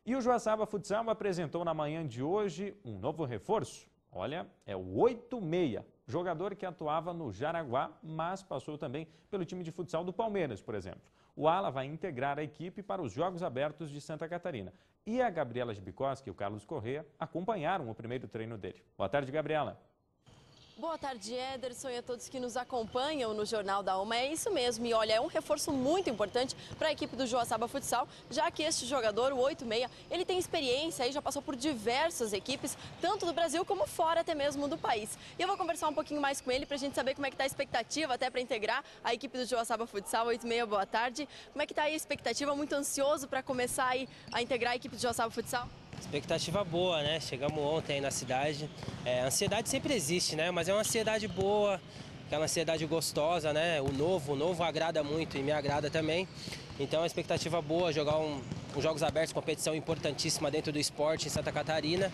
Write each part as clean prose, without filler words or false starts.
E o Joaçaba Futsal apresentou na manhã de hoje um novo reforço. Olha, é o 86, jogador que atuava no Jaraguá, mas passou também pelo time de futsal do Palmeiras, por exemplo. O ala vai integrar a equipe para os Jogos Abertos de Santa Catarina. E a Gabriela Gibicoski e o Carlos Corrêa acompanharam o primeiro treino dele. Boa tarde, Gabriela. Boa tarde, Ederson, e a todos que nos acompanham no Jornal da Uma. É isso mesmo, e olha, é um reforço muito importante para a equipe do Joaçaba Futsal, já que este jogador, o 86, ele tem experiência e já passou por diversas equipes, tanto do Brasil como fora até mesmo do país. E eu vou conversar um pouquinho mais com ele para a gente saber como é que está a expectativa até para integrar a equipe do Joaçaba Futsal. 86, boa tarde. Como é que está aí a expectativa? Muito ansioso para começar aí a integrar a equipe do Joaçaba Futsal? Expectativa boa, né? Chegamos ontem aí na cidade. A ansiedade sempre existe, né? Mas é uma ansiedade boa, aquela ansiedade gostosa, né? O novo agrada muito e me agrada também. Então, a expectativa boa, jogar uns Jogos Abertos, competição importantíssima dentro do esporte em Santa Catarina.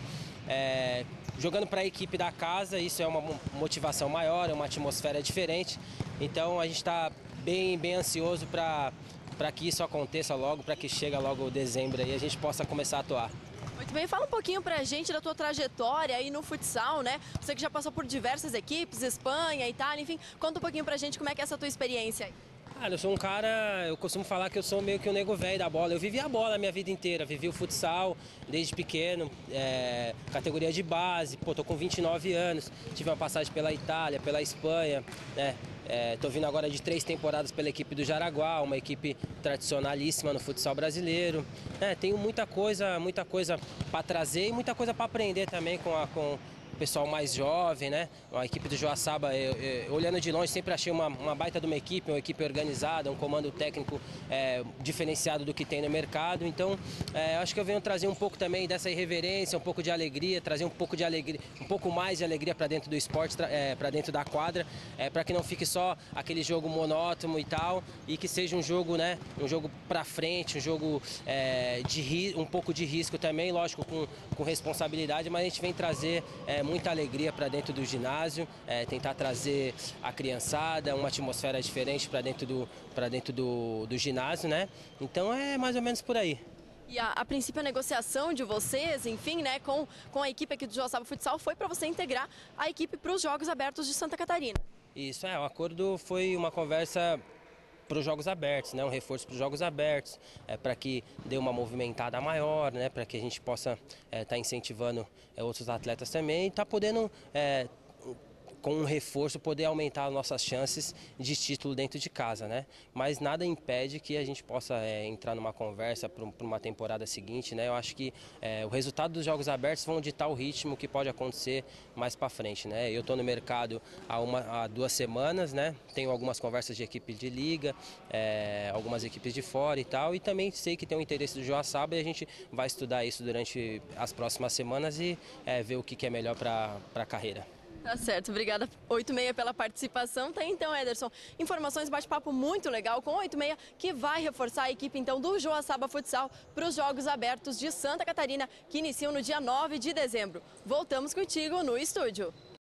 Jogando para a equipe da casa, isso é uma motivação maior, é uma atmosfera diferente. Então, a gente está bem ansioso para que isso aconteça logo, para que chegue logo dezembro e a gente possa começar a atuar. Muito bem, fala um pouquinho pra gente da tua trajetória aí no futsal, né? Você que já passou por diversas equipes, Espanha, Itália, enfim, conta um pouquinho pra gente como é que é essa tua experiência aí. Eu sou um cara, eu costumo falar que eu sou meio que um nego velho da bola. Eu vivi a bola a minha vida inteira, vivi o futsal desde pequeno, categoria de base, tô com 29 anos, tive uma passagem pela Itália, pela Espanha, né? Tô vindo agora de 3 temporadas pela equipe do Jaraguá, uma equipe tradicionalíssima no futsal brasileiro. Tenho muita coisa para trazer e muita coisa para aprender também com o pessoal mais jovem, né? A equipe do Joaçaba, olhando de longe, sempre achei uma baita de uma equipe organizada, um comando técnico diferenciado do que tem no mercado. Então, acho que eu venho trazer um pouco também dessa irreverência, um pouco de alegria, trazer um pouco mais de alegria para dentro do esporte, para dentro da quadra, para que não fique só aquele jogo monótono e tal, e que seja um jogo, né? Um jogo para frente, um jogo um pouco de risco também, lógico, com responsabilidade, mas a gente vem trazer muita alegria para dentro do ginásio, tentar trazer a criançada, uma atmosfera diferente para dentro do ginásio, né? Então é mais ou menos por aí. E a princípio a negociação de vocês, enfim, né, com a equipe aqui do Joaçaba Futsal foi para você integrar a equipe para os Jogos Abertos de Santa Catarina. Isso, o acordo foi uma conversa para os Jogos Abertos, né? Um reforço para os Jogos Abertos, para que dê uma movimentada maior, né? Para que a gente possa estar incentivando outros atletas também e estar podendo, com um reforço, poder aumentar as nossas chances de título dentro de casa, né? Mas nada impede que a gente possa entrar numa conversa para uma temporada seguinte, né? Eu acho que o resultado dos Jogos Abertos vão ditar o ritmo que pode acontecer mais para frente, né? Eu estou no mercado há 2 semanas, né? Tenho algumas conversas de equipe de liga, algumas equipes de fora e tal, e também sei que tem o interesse do Joaçaba e a gente vai estudar isso durante as próximas semanas e ver o que é melhor para a carreira. Tá certo, obrigada 86 pela participação. Tá então, Ederson, informações, bate-papo muito legal com o 86, que vai reforçar a equipe então do Joaçaba Futsal para os Jogos Abertos de Santa Catarina, que iniciam no dia 9 de dezembro. Voltamos contigo no estúdio.